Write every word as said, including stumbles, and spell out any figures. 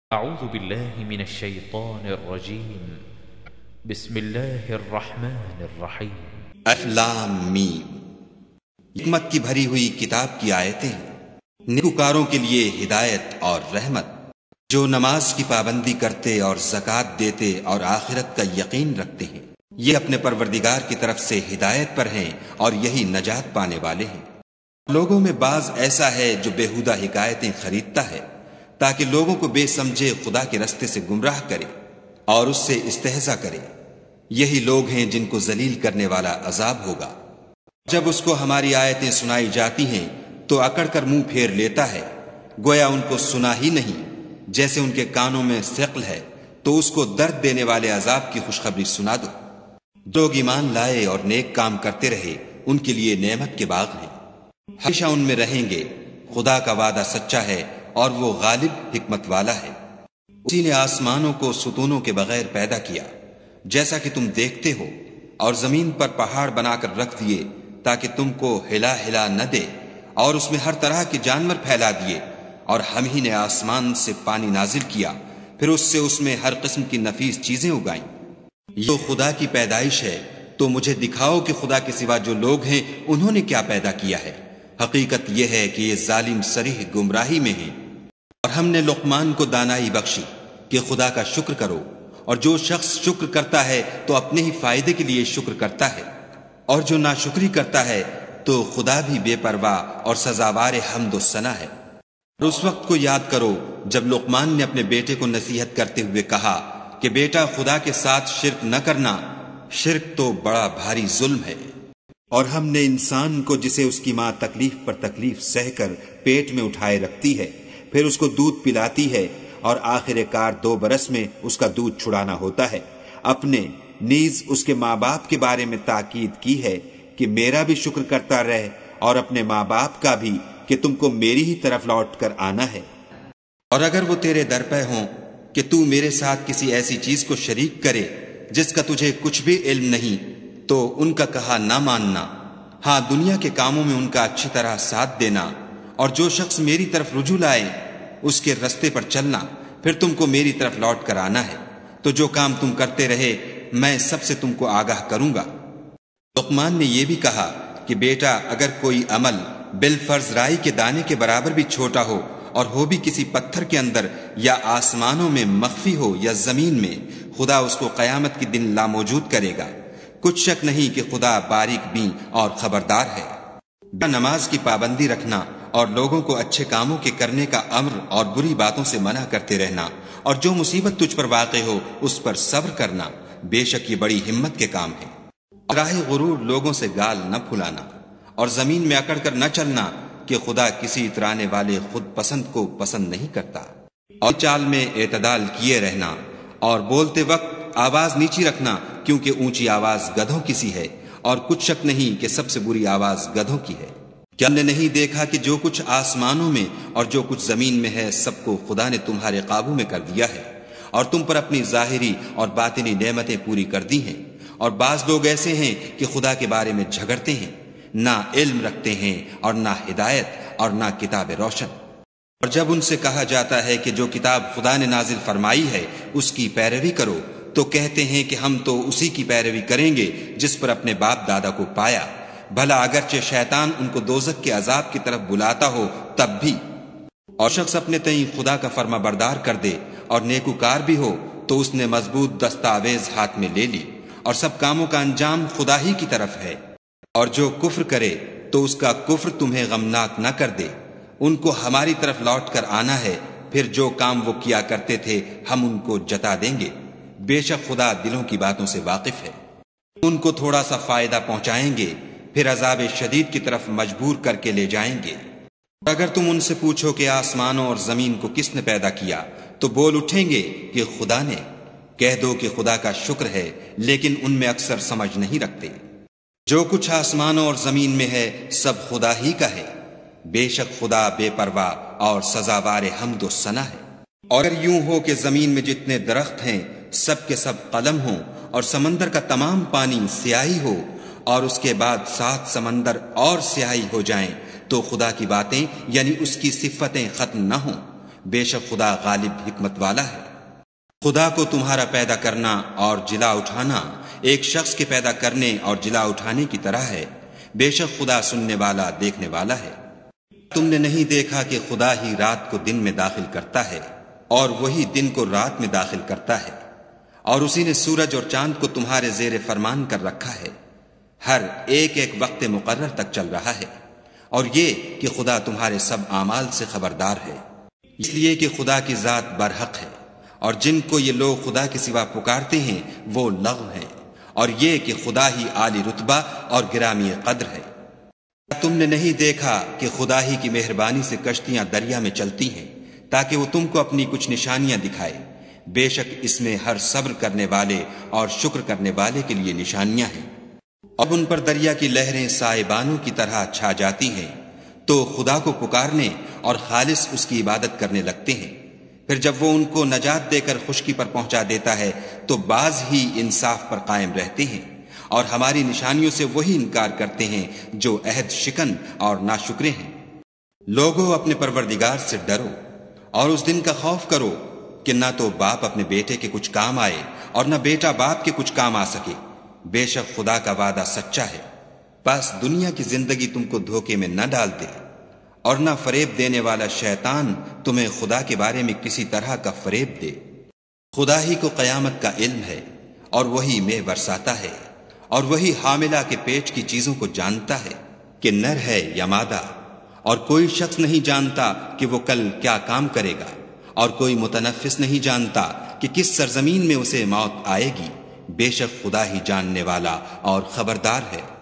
أعوذ بالله من الشيطان الرجيم بسم الله الرحمن الرحيم الف لام میم حکمت کی بھری ہوئی کتاب کی آیتیں ہیں، نیکوکاروں کے لیے ہدایت اور رحمت، جو نماز کی پابندی کرتے اور زکوٰۃ دیتے اور آخرت کا یقین رکھتے ہیں، یہ اپنے پروردگار کی طرف سے ہدایت پر ہیں اور یہی نجات پانے والے ہیں۔ لوگوں میں بعض ایسا ہے جو بیہودہ حکایتیں خریدتا ہے تاکہ لوگوں کو بے سمجھے خدا کے رستے سے گمراہ کرے اور اس سے استہزاء کرے۔ یہی لوگ ہیں جن کو ذلیل کرنے والا عذاب ہوگا۔ جب اس کو ہماری آیتیں سنائی جاتی ہیں تو اکڑ کر منہ پھیر لیتا ہے، گویا ان کو سنا ہی نہیں۔ جیسے ان کے کانوں میں ثقل ہے تو اس کو درد دینے والے عذاب کی خوشخبری سنا دو۔ لوگ ایمان لائے اور نیک کام کرتے رہے، ان کے لیے نعمت کے باغ ہیں، ہمیشہ ان میں رہیں گے۔ خدا کا وعدہ سچا ہے اور وہ غالب حکمت والا ہے۔ اسی نے آسمانوں کو ستونوں کے بغیر پیدا کیا جیسا کہ تم دیکھتے ہو، اور زمین پر پہاڑ بنا کر رکھ دیے تاکہ تم کو ہلا ہلا نہ دے، اور اس میں ہر طرح کے جانور پھیلا دیے، اور ہم ہی نے آسمان سے پانی نازل کیا، پھر اس سے اس میں ہر قسم کی نفیس چیزیں اگائیں۔ یہ خدا کی پیدائش ہے، تو مجھے دکھاؤ کہ خدا کے سوا جو لوگ ہیں انہوں نے کیا پیدا کیا ہے۔ حقیقت یہ ہے کہ یہ ظالم صریح گمراہی میں ہیں۔ اور ہم نے لقمان کو دانائی بخشی کہ خدا کا شکر کرو، اور جو شخص شکر کرتا ہے تو اپنے ہی فائدے کے لیے شکر کرتا ہے، اور جو ناشکری کرتا ہے تو خدا بھی بے پرواہ اور سزاوار حمد و ثنا ہے۔ اور اس وقت کو یاد کرو جب لقمان نے اپنے بیٹے کو نصیحت کرتے ہوئے کہا کہ بیٹا، خدا کے ساتھ شرک نہ کرنا، شرک تو بڑا بھاری ظلم ہے۔ اور ہم نے انسان کو، جسے اس کی ماں تکلیف پر تکلیف سہ کر پیٹ میں اٹھائے رکھتی ہے، پھر اس کو دودھ پلاتی ہے، اور آخر کار دو برس میں اس کا دودھ چھڑانا ہوتا ہے، اپنے نیز اس کے ماں باپ کے بارے میں تاکید کی ہے کہ میرا بھی شکر کرتا رہ، اور اپنے ماں باپ کا بھی، کہ تم کو میری ہی طرف لوٹ کر آنا ہے۔ اور اگر وہ تیرے در پہ ہوں کہ تو میرے ساتھ کسی ایسی چیز کو شریک کرے جس کا تجھے کچھ بھی علم نہیں، تو ان کا کہا نہ ماننا، ہاں دنیا کے کاموں میں ان کا اچھی طرح ساتھ دینا، اور جو شخص میری طرف رجوع لائے اس کے رستے پر چلنا، پھر تم کو میری طرف لوٹ کر آنا ہے، تو جو کام تم کرتے رہے میں سب سے تم کو آگاہ کروں گا۔ لقمان نے یہ بھی کہا کہ بیٹا، اگر کوئی عمل بالفرض رائی کے دانے کے برابر بھی چھوٹا ہو، اور ہو بھی کسی پتھر کے اندر یا آسمانوں میں مخفی ہو یا زمین میں، خدا اس کو قیامت کے دن لاموجود کرے گا۔ کچھ شک نہیں کہ خدا باریک بین اور خبردار ہے۔ نماز کی پابندی رکھنا، اور لوگوں کو اچھے کاموں کے کرنے کا امر اور بری باتوں سے منع کرتے رہنا، اور جو مصیبت تجھ پر واقع ہو اس پر صبر کرنا، بے شک یہ بڑی ہمت کے کام ہے۔ راہ غرور لوگوں سے گال نہ پھلانا، اور زمین میں اکڑ کر نہ چلنا کہ خدا کسی اترانے والے خود پسند کو پسند نہیں کرتا۔ اور چال میں اعتدال کیے رہنا، اور بولتے وقت آواز نیچی رکھنا، کیونکہ اونچی آواز گدھوں کی سی ہے، اور کچھ شک نہیں کہ سب سے بری آواز گدھوں کی ہے۔ کیا ہم نے نہیں دیکھا کہ جو کچھ آسمانوں میں اور جو کچھ زمین میں ہے سب کو خدا نے تمہارے قابو میں کر دیا ہے، اور تم پر اپنی ظاہری اور باطنی نعمتیں پوری کر دی ہیں۔ اور بعض لوگ ایسے ہیں کہ خدا کے بارے میں جھگڑتے ہیں، نہ علم رکھتے ہیں اور نہ ہدایت اور نہ کتاب روشن۔ اور جب ان سے کہا جاتا ہے کہ جو کتاب خدا نے نازل فرمائی ہے اس کی پیروی کرو، تو کہتے ہیں کہ ہم تو اسی کی پیروی کریں گے جس پر اپنے باپ دادا کو پایا، بھلا اگرچہ شیطان ان کو دوزخ کے عذاب کی طرف بلاتا ہو تب بھی۔ اور شخص اپنے تئیں خدا کا فرما بردار کر دے اور نیکوکار بھی ہو تو اس نے مضبوط دستاویز ہاتھ میں لے لی، اور سب کاموں کا انجام خدا ہی کی طرف ہے۔ اور جو کفر کرے تو اس کا کفر تمہیں غمناک نہ کر دے، ان کو ہماری طرف لوٹ کر آنا ہے، پھر جو کام وہ کیا کرتے تھے ہم ان کو جتا دیں گے۔ بے شک خدا دلوں کی باتوں سے واقف ہے۔ ان کو تھوڑا سا فائدہ پہنچائیں گے، پھر عذاب شدید کی طرف مجبور کر کے لے جائیں گے۔ اور اگر تم ان سے پوچھو کہ آسمانوں اور زمین کو کس نے پیدا کیا، تو بول اٹھیں گے کہ خدا نے۔ کہہ دو کہ خدا کا شکر ہے، لیکن ان میں اکثر سمجھ نہیں رکھتے۔ جو کچھ آسمانوں اور زمین میں ہے سب خدا ہی کا ہے، بے شک خدا بے پرواہ اور سزاوار حمد و ثنا ہے۔ اور اگر یوں ہو کہ زمین میں جتنے درخت ہیں سب کے سب قلم ہوں، اور سمندر کا تمام پانی سیاہی ہو، اور اس کے بعد سات سمندر اور سیاہی ہو جائیں، تو خدا کی باتیں یعنی اس کی صفتیں ختم نہ ہوں۔ بے شک خدا غالب حکمت والا ہے۔ خدا کو تمہارا پیدا کرنا اور جلا اٹھانا ایک شخص کے پیدا کرنے اور جلا اٹھانے کی طرح ہے۔ بے شک خدا سننے والا دیکھنے والا ہے۔ تم نے نہیں دیکھا کہ خدا ہی رات کو دن میں داخل کرتا ہے اور وہی دن کو رات میں داخل کرتا ہے، اور اسی نے سورج اور چاند کو تمہارے زیر فرمان کر رکھا ہے، ہر ایک ایک وقت مقرر تک چل رہا ہے، اور یہ کہ خدا تمہارے سب اعمال سے خبردار ہے، اس لیے کہ خدا کی ذات برحق ہے، اور جن کو یہ لوگ خدا کے سوا پکارتے ہیں وہ لغو ہیں، اور یہ کہ خدا ہی عالی رتبہ اور گرامی قدر ہے۔ تم نے نہیں دیکھا کہ خدا ہی کی مہربانی سے کشتیاں دریا میں چلتی ہیں تاکہ وہ تم کو اپنی کچھ نشانیاں دکھائے، بے شک اس میں ہر صبر کرنے والے اور شکر کرنے والے کے لیے نشانیاں ہیں۔ اب ان پر دریا کی لہریں سائبانوں کی طرح چھا جاتی ہیں تو خدا کو پکارنے اور خالص اس کی عبادت کرنے لگتے ہیں، پھر جب وہ ان کو نجات دے کر خشکی پر پہنچا دیتا ہے تو بعض ہی انصاف پر قائم رہتے ہیں، اور ہماری نشانیوں سے وہی انکار کرتے ہیں جو عہد شکن اور ناشکرے ہیں۔ لوگوں اپنے پروردگار سے ڈرو اور اس دن کا خوف کرو کہ نہ تو باپ اپنے بیٹے کے کچھ کام آئے اور نہ بیٹا باپ کے کچھ کام آ سکے، بے شک خدا کا وعدہ سچا ہے۔ بس دنیا کی زندگی تم کو دھوکے میں نہ ڈال دے، اور نہ فریب دینے والا شیطان تمہیں خدا کے بارے میں کسی طرح کا فریب دے۔ خدا ہی کو قیامت کا علم ہے، اور وہی مے برساتا ہے، اور وہی حاملہ کے پیٹ کی چیزوں کو جانتا ہے کہ نر ہے یا مادہ، اور کوئی شخص نہیں جانتا کہ وہ کل کیا کام کرے گا، اور کوئی متنفس نہیں جانتا کہ کس سرزمین میں اسے موت آئے گی، بے شک خدا ہی جاننے والا اور خبردار ہے۔